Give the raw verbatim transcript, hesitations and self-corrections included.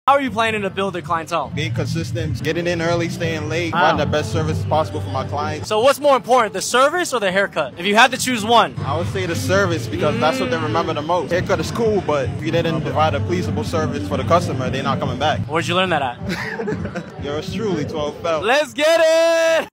How are you planning to build a clientele? Being consistent, getting in early, staying late, Wow. providing the best service possible for my clients. So what's more important, the service or the haircut? If you had to choose one. I would say the service because mm. that's what they remember the most. Haircut is cool, but if you didn't provide a pleasable service for the customer, they're not coming back. Where'd you learn that at? Yours truly, twelve Pell. Let's get it!